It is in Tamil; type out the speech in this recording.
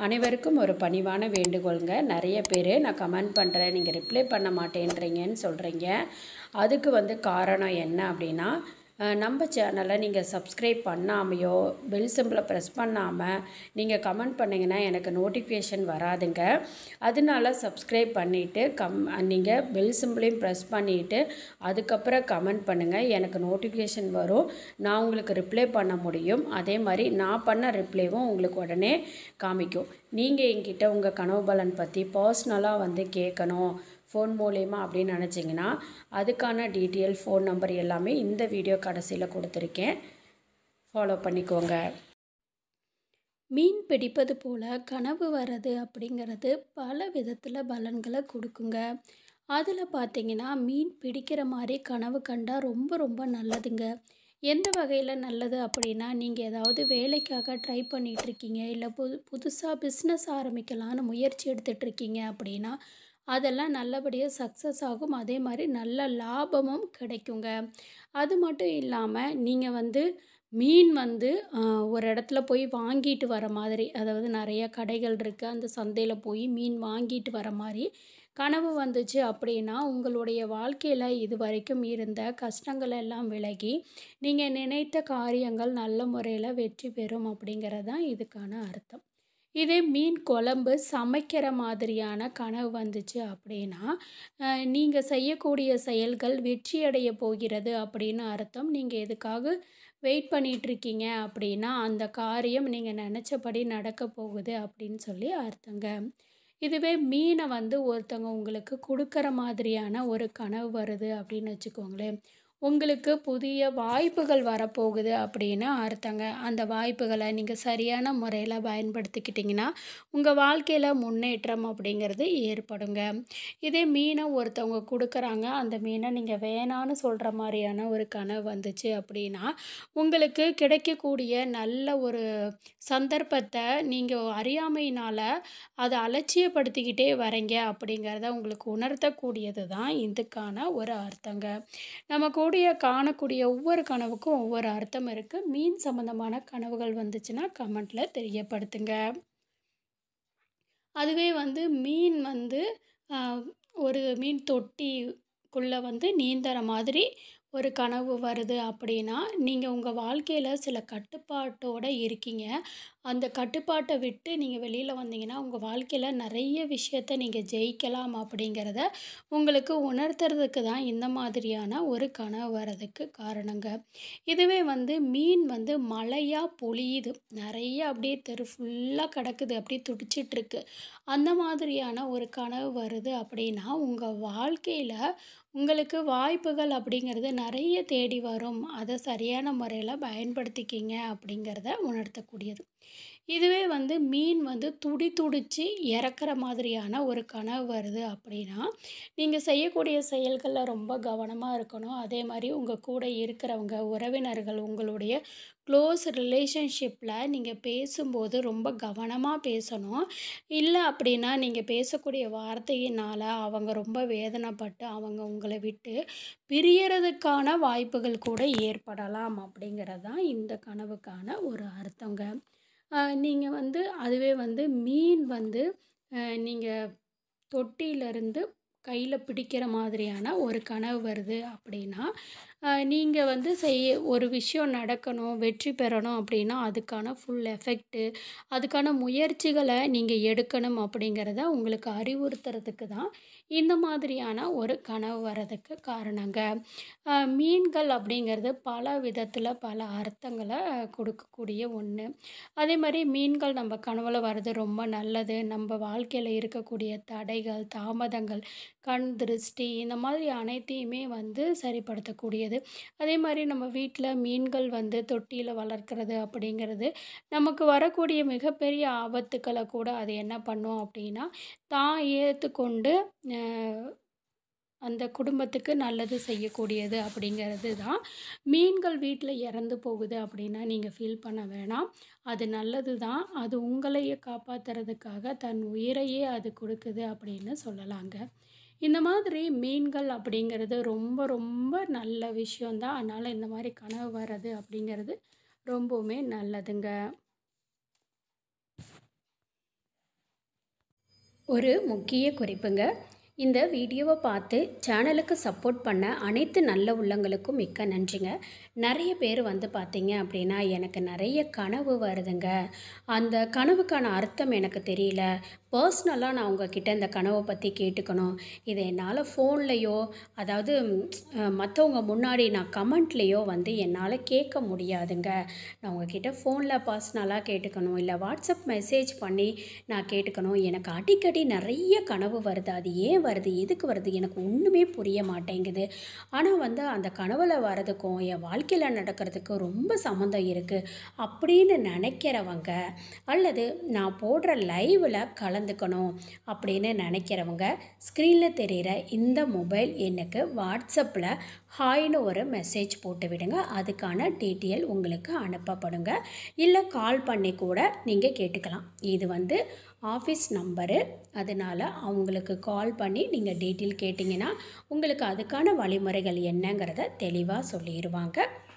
அனைவருக்கும் ஒரு பணிவான வேண்டுகோளுங்க. நிறைய பேர் நான் கமெண்ட் பண்ணுறேன், நீங்கள் ரிப்ளை பண்ண மாட்டேன்றீங்கன்னு சொல்கிறீங்க. அதுக்கு காரணம் என்ன அப்படின்னா, நம்ம சேனலை நீங்கள் சப்ஸ்கிரைப் பண்ணாமையோ பெல் சிம்பிளை ப்ரெஸ் பண்ணாமல் நீங்கள் கமெண்ட் பண்ணிங்கன்னா எனக்கு நோட்டிஃபிகேஷன் வராதுங்க. அதனால சப்ஸ்கிரைப் பண்ணிவிட்டு நீங்கள் பெல் சிம்பிளையும் ப்ரெஸ் பண்ணிவிட்டு அதுக்கப்புறம் கமெண்ட் பண்ணுங்கள். எனக்கு நோட்டிஃபிகேஷன் வரும், நான் உங்களுக்கு ரிப்ளை பண்ண முடியும். அதே மாதிரி நான் பண்ண ரிப்ளைவும் உங்களுக்கு உடனே காமிக்கும். நீங்கள் என்கிட்ட உங்கள் கனவு பலன் பற்றி பர்சனலாக கேட்கணும் ஃபோன் மூலயமா அப்படின்னு நினச்சிங்கன்னா அதுக்கான டீட்டெயில், ஃபோன் நம்பர் எல்லாமே இந்த வீடியோ கடைசியில் கொடுத்துருக்கேன், ஃபாலோ பண்ணிக்கோங்க. மீன் பிடிப்பது போல் கனவு வர்றது அப்படிங்கிறது பல விதத்தில் பலன்களை கொடுக்குங்க. அதில் பார்த்திங்கன்னா மீன் பிடிக்கிற மாதிரி கனவு கண்டால் ரொம்ப ரொம்ப நல்லதுங்க. எந்த வகையில் நல்லது அப்படின்னா, நீங்கள் ஏதாவது வேலைக்காக ட்ரை பண்ணிகிட்ருக்கீங்க, இல்லை புதுசாக பிஸ்னஸ் ஆரம்பிக்கலான்னு முயற்சி எடுத்துகிட்ருக்கீங்க அப்படின்னா அதெல்லாம் நல்லபடியாக சக்ஸஸ் ஆகும். அதே மாதிரி நல்ல லாபமும் கிடைக்குங்க. அது மட்டும் இல்லாமல் நீங்கள் மீன் ஒரு இடத்துல போய் வாங்கிட்டு வர மாதிரி, அதாவது நிறைய கடைகள் இருக்குது, அந்த சந்தையில் போய் மீன் வாங்கிட்டு வர மாதிரி கனவு வந்துச்சு அப்படின்னா உங்களுடைய வாழ்க்கையில் இது வரைக்கும் இருந்த கஷ்டங்கள் எல்லாம் விலகி நீங்கள் நினைத்த காரியங்கள் நல்ல முறையில் வெற்றி பெறும் அப்படிங்கிறது தான் இதுக்கான அர்த்தம். இதே மீன் குழம்பு சமைக்கிற மாதிரியான கனவு வந்துச்சு அப்படின்னா நீங்கள் செய்யக்கூடிய செயல்கள் வெற்றியடைய போகிறது அப்படின்னு அர்த்தம். நீங்கள் எதுக்காக வெயிட் பண்ணிகிட்ருக்கீங்க அப்படின்னா அந்த காரியம் நீங்கள் நினச்சபடி நடக்க போகுது அப்படின்னு சொல்லி அர்த்தங்க. இதுவே மீனை ஒருத்தவங்க உங்களுக்கு கொடுக்குற மாதிரியான ஒரு கனவு வருது அப்படின்னு வச்சுக்கோங்களேன், உங்களுக்கு புதிய வாய்ப்புகள் வரப்போகுது அப்படின்னு அர்த்தங்க. அந்த வாய்ப்புகளை நீங்கள் சரியான முறையில் பயன்படுத்திக்கிட்டிங்கன்னா உங்கள் வாழ்க்கையில் முன்னேற்றம் அப்படிங்கிறது ஏற்படுங்க. இதே மீனை ஒருத்தவங்க கொடுக்குறாங்க, அந்த மீனை நீங்கள் வேணான்னு சொல்கிற மாதிரியான ஒரு கனவு வந்துச்சு அப்படின்னா உங்களுக்கு கிடைக்கக்கூடிய நல்ல ஒரு சந்தர்ப்பத்தை நீங்கள் அறியாமையினால் அதை அலட்சியப்படுத்திக்கிட்டே வரீங்க அப்படிங்கிறத உங்களுக்கு உணர்த்தக்கூடியது தான் இதுக்கான ஒரு அர்த்தங்க. நம்ம காணக்கூடிய ஒவ்வொரு கனவுக்கும் ஒவ்வொரு அர்த்தம் இருக்குது. மீன் சம்மந்தமான கனவுகள் வந்துச்சுன்னா கமெண்ட்டில் தெரியப்படுத்துங்க. அதுவே மீன் ஒரு மீன் தொட்டிக்குள்ளே நீந்துற மாதிரி ஒரு கனவு வருது அப்படின்னா நீங்கள் உங்கள் வாழ்க்கையில் சில கட்டுப்பாட்டோடு இருக்கீங்க. அந்த கட்டுப்பாட்டை விட்டு நீங்கள் வெளியில் வந்தீங்கன்னா உங்கள் வாழ்க்கையில் நிறைய விஷயத்தை நீங்கள் ஜெயிக்கலாம் அப்படிங்கிறத உங்களுக்கு உணர்த்துறதுக்கு தான் இந்த மாதிரியான ஒரு கனவு வர்றதுக்கு காரணங்க. இதுவே மீன் மழையாக பொழியுது, நிறைய அப்படியே தெரு ஃபுல்லாக கிடக்குது, அப்படியே துடிச்சிட்ருக்கு, அந்த மாதிரியான ஒரு கனவு வருது அப்படின்னா உங்கள் வாழ்க்கையில் உங்களுக்கு வாய்ப்புகள் அப்படிங்கிறது நிறைய தேடி வரும். அதை சரியான முறையில் பயன்படுத்திக்கிங்க அப்படிங்கிறத உணர்த்தக்கூடியது. இதுவே மீன் துடிச்சு இறக்குற மாதிரியான ஒரு கனவு வருது அப்படின்னா நீங்கள் செய்யக்கூடிய செயல்களில் ரொம்ப கவனமாக இருக்கணும். அதே மாதிரி உங்கள் கூட இருக்கிறவங்க, உறவினர்கள், உங்களுடைய க்ளோஸ் ரிலேஷன்ஷிப்பில் நீங்கள் பேசும்போது ரொம்ப கவனமாக பேசணும். இல்லை அப்படின்னா நீங்கள் பேசக்கூடிய வார்த்தையினால் அவங்க ரொம்ப வேதனைப்பட்டு அவங்க உங்களை விட்டு பிரியறதுக்கான வாய்ப்புகள் கூட ஏற்படலாம் அப்படிங்கிறது தான் இந்த கனவுக்கான ஒரு அர்த்தங்க. நீங்கள் அதுவே மீன் நீங்கள் தொட்டியிலிருந்து கையில் பிடிக்கிற மாதிரியான ஒரு கனவு வருது அப்படின்னா நீங்கள் ஒரு விஷயம் நடக்கணும், வெற்றி பெறணும் அப்படின்னா அதுக்கான ஃபுல் எஃபெக்ட்டு, அதுக்கான முயற்சிகளை நீங்கள் எடுக்கணும் அப்படிங்கிறத உங்களுக்கு அறிவுறுத்துறதுக்கு தான் இந்த மாதிரியான ஒரு கனவு வர்றதுக்கு காரணங்க. மீன்கள் அப்படிங்கிறது பல விதத்தில் பல அர்த்தங்களை கொடுக்கக்கூடிய ஒன்று. அதே மாதிரி மீன்கள் நம்ம கனவுல வர்றது ரொம்ப நல்லது. நம்ம வாழ்க்கையில் இருக்கக்கூடிய தடைகள், தாமதங்கள், கண் திருஷ்டி, இந்த மாதிரி அனைத்தையுமே சரிப்படுத்தக்கூடியது. அதே மாதிரி நம்ம வீட்டில் மீன்கள் தொட்டியில் வளர்க்குறது அப்படிங்கிறது நமக்கு வரக்கூடிய மிகப்பெரிய ஆபத்துக்களை கூட அது என்ன பண்ணும் அப்படின்னா தான் ஏற்றுக்கொண்டு அந்த குடும்பத்துக்கு நல்லது செய்யக்கூடியது அப்படிங்கிறது தான். மீன்கள் வீட்டில் இறந்து போகுது அப்படின்னா நீங்கள் ஃபீல் பண்ண வேணாம், அது நல்லது தான். அது உங்களையே காப்பாற்றுறதுக்காக தன் உயிரையே அது கொடுக்குது அப்படின்னு சொல்லலாங்க. இந்த மாதிரி மீன்கள் அப்படிங்கிறது ரொம்ப ரொம்ப நல்ல விஷயந்தான். அதனால் இந்த மாதிரி கனவு வர்றது அப்படிங்கிறது ரொம்பவுமே நல்லதுங்க. ஒரு முக்கிய குறிப்புங்க. இந்த வீடியோவை பார்த்து சேனலுக்கு சப்போர்ட் பண்ண அனைத்து நல்ல உள்ளங்களுக்கும் மிக்க நன்றிங்க. நிறைய பேர் வந்து பார்த்தீங்க அப்படின்னா, எனக்கு நிறைய கனவு வருதுங்க. அந்த கனவுக்கான அர்த்தம் எனக்கு தெரியல. பர்சனலாக நான் உங்ககிட்ட இந்த கனவை பற்றி கேட்டுக்கணும். இதை என்னால் ஃபோன்லேயோ அதாவது மற்றவங்க முன்னாடி நான் கமெண்ட்லேயோ வந்து என்னால் கேட்க முடியாதுங்க. நான் உங்ககிட்ட ஃபோனில் பர்சனலாக கேட்டுக்கணும், இல்லை வாட்ஸ்அப் மெசேஜ் பண்ணி நான் கேட்டுக்கணும். எனக்கு அடிக்கடி நிறைய கனவு வருது. அது ஏன் வருது, எதுக்கு வருது, எனக்கு ஒன்றுமே புரிய மாட்டேங்குது. ஆனால் வந்து அந்த கனவுல வரதுக்கும் என் வாழ்க்கையில் நடக்கிறதுக்கும் ரொம்ப சம்மந்தம் இருக்குது அப்படின்னு நினைக்கிறவங்க, அல்லது நான் போடுற லைவில் கலந்துக்கணும் அப்படின்னு நினைக்கிறவங்க, ஸ்க்ரீனில் தெரிகிற இந்த மொபைல் எண்ணுக்கு வாட்ஸ்அப்பில் ஹாய்னு ஒரு மெசேஜ் போட்டு விடுங்க. அதுக்கான டீட்டெயில் உங்களுக்கு அனுப்பப்படுங்க. இல்லை கால் பண்ணி கூட நீங்கள் கேட்டுக்கலாம். இது வந்து ஆஃபீஸ் நம்பரு. அதனால் அவங்களுக்கு கால் பண்ணி நீங்கள் டீட்டெயில் கேட்டிங்கன்னா உங்களுக்கு அதுக்கான வழிமுறைகள் என்னங்கிறத தெளிவாக சொல்லிடுவாங்க.